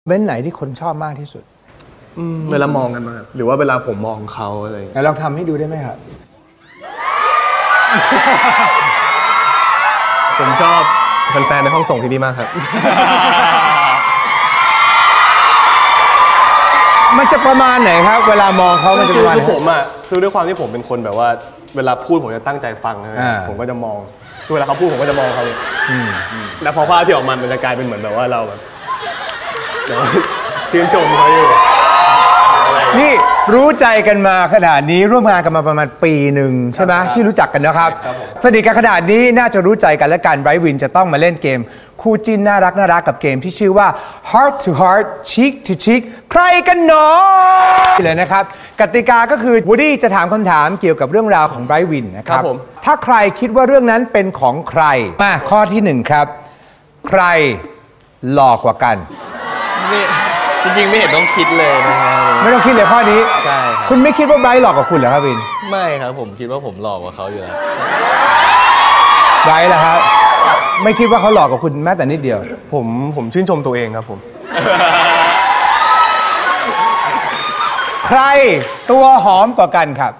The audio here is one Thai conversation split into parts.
เว้นไหนที่คนชอบมากที่สุดเวลามองกันมาหรือว่าเวลาผมมองเขาอะไรลองทำให้ดูได้ไหมครับผมชอบแฟนๆในห้องส่งที่นี่มากครับมันจะประมาณไหนครับเวลามองเขามันจะประมาณผมอ่ะคือด้วยความที่ผมเป็นคนแบบว่าเวลาพูดผมจะตั้งใจฟังนะผมก็จะมองเวลาเขาพูดผมก็จะมองเขาแล้วพอภาพที่ออกมามันจะกลายเป็นเหมือนแบบว่าเราแบบชื่นชมเขาอยู่นี่รู้ใจกันมาขนาดนี้ร่วมงานกันมาประมาณปีหนึ่งใช่ไหมที่รู้จักกันนะครับสนิทกันขนาดนี้น่าจะรู้ใจกันและกันไบรท์วินจะต้องมาเล่นเกมคู่จิ้นน่ารักกับเกมที่ชื่อว่า Heart to Heart Cheek to Cheek ใครกันหนอเลยนะครับกติกาก็คือวูดดี้จะถามคำถามเกี่ยวกับเรื่องราวของไบรท์วินนะครับถ้าใครคิดว่าเรื่องนั้นเป็นของใครมาข้อที่1ครับใครหล่อกว่ากันนี่จริงๆไม่เห็นต้องคิดเลยนะครับไม่ต้องคิดเลยข้อนี้ใช่ครับคุณไม่คิดว่าไบรท์หลอกกว่าคุณเหรอครับวินไม่ครับผมคิดว่าผมหลอกกว่าเขาอยู่แล้วไบรท์ล่ะครับไม่คิดว่าเขาหลอกกว่าคุณแม้แต่นิดเดียวผมชื่นชมตัวเองครับผมใครตัวหอมกว่ากันครับ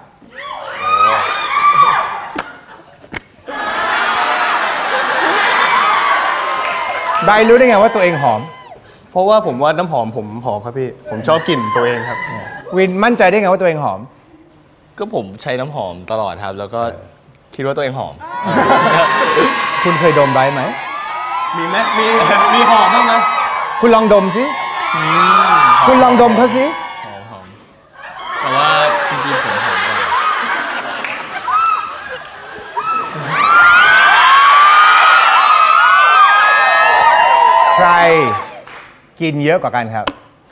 ไบรท์รู้ได้ไงว่าตัวเองหอมเพราะว่าผมว่าน้ำหอมผมหอมครับพี่ผมชอบกลิ่นตัวเองครับวินมั่นใจได้ไงว่าตัวเองหอมก็ผมใช้น้ำหอมตลอดครับแล้วก็คิดว่าตัวเองหอมคุณเคยดมไบรท์ไหมมีไหมมีหอมบ้างไหมคุณลองดมสิคุณลองดมเขาสิหอมแต่ว่าจริงๆผมหอมกว่าใครกินเยอะกว่ากันครับ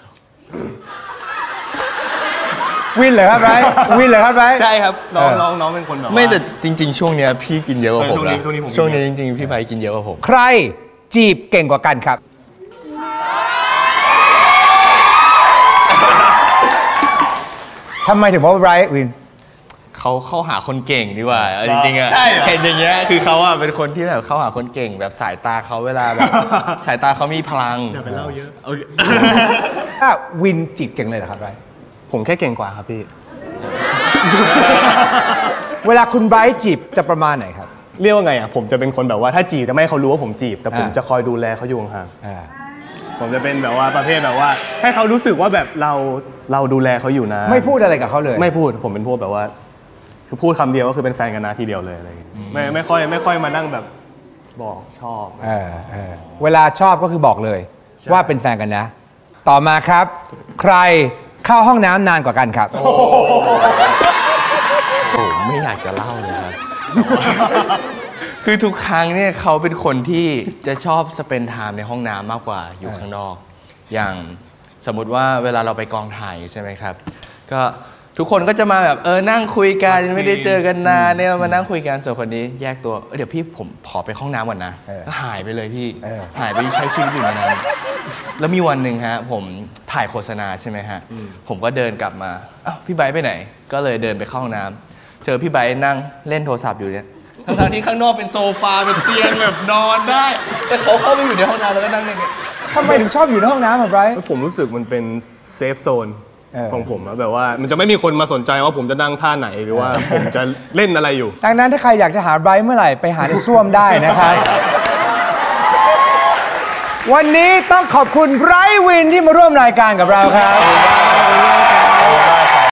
วินเหรอครับไบรท์วินเหรอครับไบรท์ใช่ครับน้องเป็นคนแบบไม่แต่จริงๆช่วงนี้พี่กินเยอะกว่าผมนะช่วงนี้จริงๆพี่ไบรท์กินเยอะกว่าผมใครจีบเก่งกว่ากันครับทำไมถึงว่าไบรท์วินเขาเข้าหาคนเก่งดีกว่าจริงๆอะเห็นอย่างเงี้ยคือเขาอะเป็นคนที่แบบเข้าหาคนเก่งแบบสายตาเขาเวลาแบบสายตาเขามีพลังอย่าไปเล่าเยอะถ้าวินจีบเก่งเลยเหรอครับไบรท์ผมแค่เก่งกว่าครับพี่เวลาคุณไบรท์จีบจะประมาณไหนครับเรียกว่าไงอ่ะผมจะเป็นคนแบบว่าถ้าจีบจะไม่ให้เขารู้ว่าผมจีบแต่ผมจะคอยดูแลเขาอยู่ห่างๆผมจะเป็นแบบว่าประเภทแบบว่าให้เขารู้สึกว่าแบบเราดูแลเขาอยู่นะไม่พูดอะไรกับเขาเลยไม่พูดผมเป็นพวกแบบว่าคือพูดคำเดียวก็คือเป็นแฟนกันนะทีเดียวเลยอะไรไม่ค่อยมานั่งแบบบอกชอบเวลาชอบก็คือบอกเลยว่าเป็นแฟนกันนะต่อมาครับใครเข้าห้องน้ำนานกว่ากันครับโอ้ไม่อยากจะเล่าเลยครับคือทุกครั้งเนี่ยเขาเป็นคนที่จะชอบสเปนไทม์ในห้องน้ำมากกว่าอยู่ข้างนอกอย่างสมมติว่าเวลาเราไปกองถ่ายใช่ไหมครับก็ทุกคนก็จะมาแบบนั่งคุยกันไม่ได้เจอกันนานเนี่ยมานั่งคุยกันส่วนคนนี้แยกตัวเดี๋ยวพี่ผมขอไปห้องน้ำก่อนนะก็หายไปเลยพี่หายไปใช้ชีวิตอยู่ในนั้นแล้วมีวันหนึ่งฮะผมถ่ายโฆษณาใช่ไหมฮะผมก็เดินกลับมาอ้าวพี่ไบร์ทไปไหนก็เลยเดินไปเข้าห้องน้ำเจอพี่ไบร์ทนั่งเล่นโทรศัพท์อยู่เนี่ยทั้งที่ข้างนอกเป็นโซฟาเป็นเตียงแบบนอนได้แต่เขาเข้าไปอยู่ในห้องน้ำแล้วก็นั่งเนี่ยทำไมถึงชอบอยู่ในห้องน้ำแบบไบรท์ผมรู้สึกมันเป็นเซฟโซนของผมนะแบบว่ามันจะไม่มีคนมาสนใจว่าผมจะนั่งท่าไหนหรือว่าผมจะเล่นอะไรอยู่ดังนั้นถ้าใครอยากจะหาไบรท์เมื่อไหร่ไปหาในส้วมได้นะครับวันนี้ต้องขอบคุณไบรท์วินที่มาร่วมรายการกับเราครับ